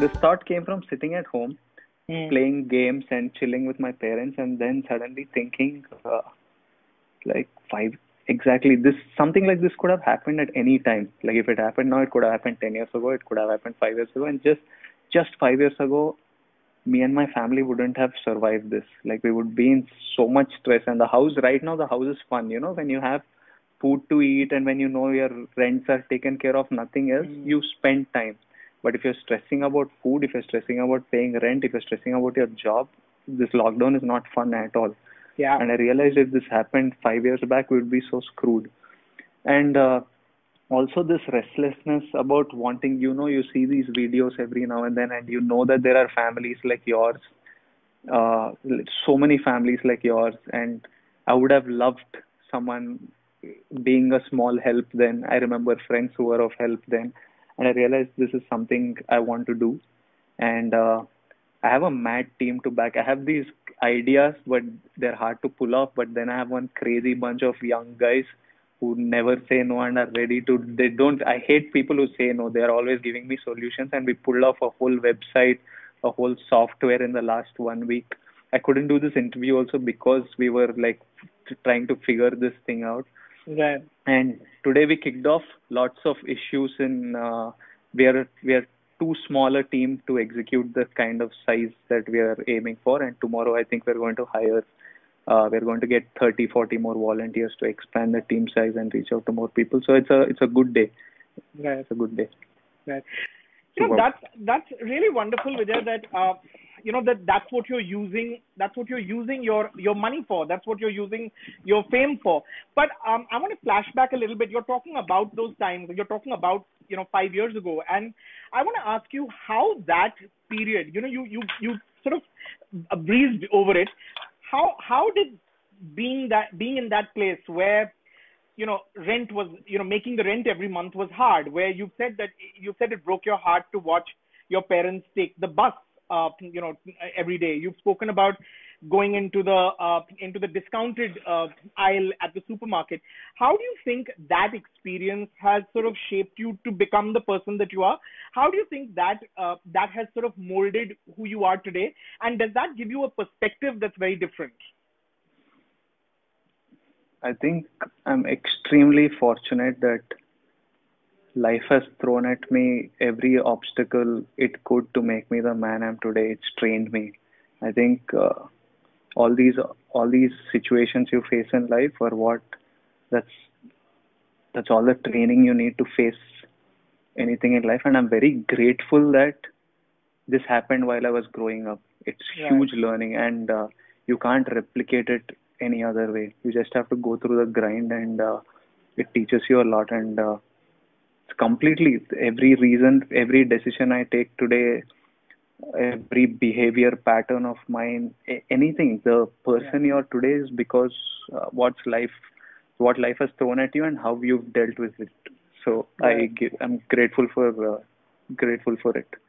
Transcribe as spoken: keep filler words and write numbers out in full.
this thought came from sitting at home, Hmm. playing games and chilling with my parents, and then suddenly thinking, uh, like five exactly this something like this could have happened at any time. Like if it happened now, it could have happened ten years ago, it could have happened five years ago, and just just five years ago, me and my family wouldn't have survived this. Like we would be in so much stress, and the house right now, the house is fun. You know, when you have food to eat and when you know your rents are taken care of, nothing else, Hmm. you spend time. But if you're stressing about food, if you're stressing about paying rent, if you're stressing about your job, this lockdown is not fun at all. Yeah. And I realized if this happened five years back, we would be so screwed. And uh, also this restlessness about wanting, you know, you see these videos every now and then, and you know that there are families like yours, uh, so many families like yours, and I would have loved someone being a small help then. I remember friends who were of help then, and I realized this is something I want to do. And uh, I have a mad team to back. I have these ideas, but they're hard to pull off. But then I have one crazy bunch of young guys who never say no and are ready to. They don't. I hate people who say no. They are always giving me solutions, and we pulled off a whole website, a whole software in the last one week. I couldn't do this interview also because we were like trying to figure this thing out. Right. And today we kicked off lots of issues in uh, we are we are too small a team to execute the kind of size that we are aiming for. And tomorrow I think we're going to hire uh, we're going to get thirty, forty more volunteers to expand the team size and reach out to more people. So it's a it's a good day. Right. It's a good day. Right. You know, Superb. that's that's really wonderful, Vijay, that uh, you know that that's what you're using. That's what you're using your your money for. That's what you're using your fame for. But um, I want to flash back a little bit. You're talking about those times. You're talking about you know five years ago, and I want to ask you how that period. You know, you you you sort of uh, breezed over it. How how did being that being in that place where you know rent was you know making the rent every month was hard, where you said that you said it broke your heart to watch your parents take the bus uh you know every day. You've spoken about going into the uh into the discounted uh, aisle at the supermarket. How do you think that experience has sort of shaped you to become the person that you are? How do you think that uh, that has sort of molded who you are today, and does that give you a perspective that's very different? I think I'm extremely fortunate that life has thrown at me every obstacle it could to make me the man I'm today. It's trained me. I think uh, all these all these situations you face in life are what that's that's all the training you need to face anything in life. And I'm very grateful that this happened while I was growing up. It's Right. huge learning, and uh, you can't replicate it any other way. You just have to go through the grind, and uh, it teaches you a lot. And uh, it's completely every reason, every decision I take today, every behavior pattern of mine, a- anything. The Yeah. person you are today is because uh, what's life, what life has thrown at you, and how you've dealt with it. So I Right. give, I'm grateful for uh, grateful for it.